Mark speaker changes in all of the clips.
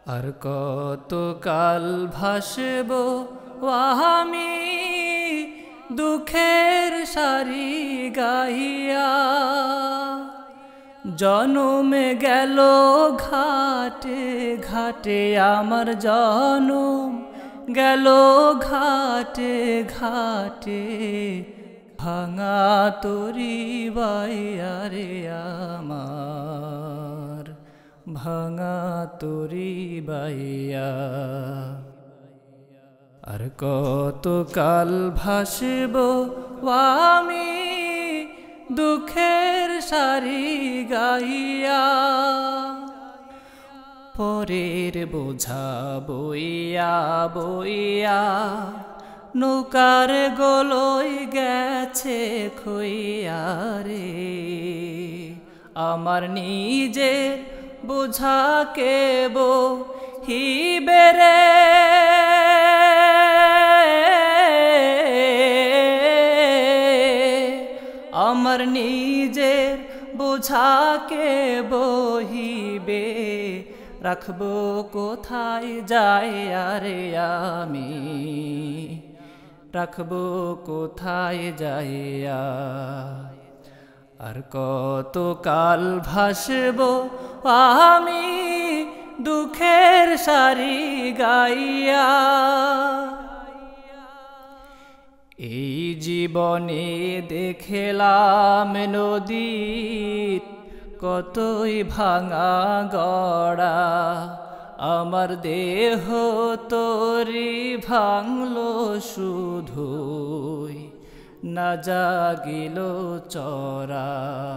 Speaker 1: আর কত কাল ভাসব আমি দুঃখের সারি গাহিয়া। জনমে গেল ঘাটে ঘাটে আমার জনম গেল ঘাটে ঘাটে। ভাঙা তরি বাইয়া রে আমার, ভাঙা তরি বাইয়া। আর কত কাল ভাসব আমি দুঃখের সারি গাহিয়া। পরের বোঝা বইয়া বইয়া নৌকার গলই গেছে খইয়া রে। আমার নিজের বোঝা কেব হিবে রে। আমার নিজের বোঝাকে বহিবে রাখবো কোথায় যাই আরে আমি, রাখবো কোথায় যাইয়া। আর কত কাল ভাসব আমি দুঃখের সারি গাইয়া। এই জীবনে দেখলাম নদীর কতই ভাঙা গড়া। আমার দেহ তরি ভাঙলো শুধুই, না জাগিল চরা।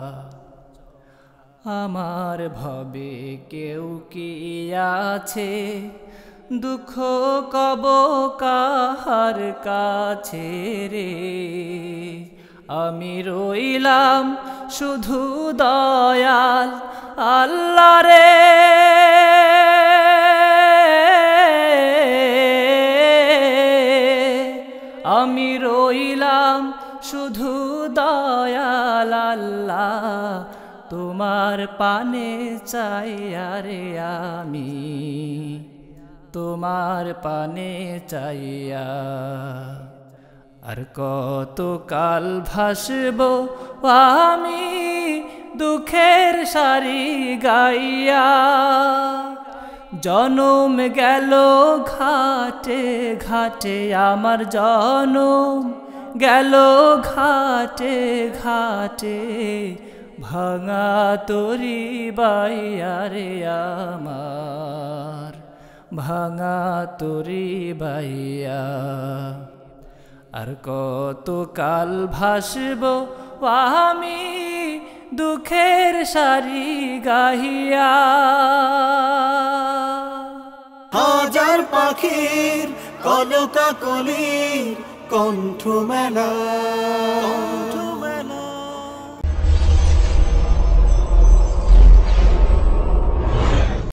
Speaker 1: আমার ভবে কেউ কি আছে দুঃখ কব কাহার কাছে রে। আমি রইলাম শুধু দয়াল আল্লাহ রে। আমি রইলাম শুধু দয়াল আল্লাহ, তোমার পানে চাই আরে আমি, তোমার পানে চাইয়া। আর কত কাল ভাসব আমি দুঃখের সারি গাইয়া। জনম গেল ঘাটে ঘাটে আমার জনম গেল ঘাটে ঘাটে। ভাঙা তরি বাইয়া রে আমার, ভাঙা তরি বাইয়া। আর কত কাল ভাসব আমি দুঃখের সারি গাহিয়া।
Speaker 2: হাজার পাখির কলকাকলির কণ্ঠ মেলা।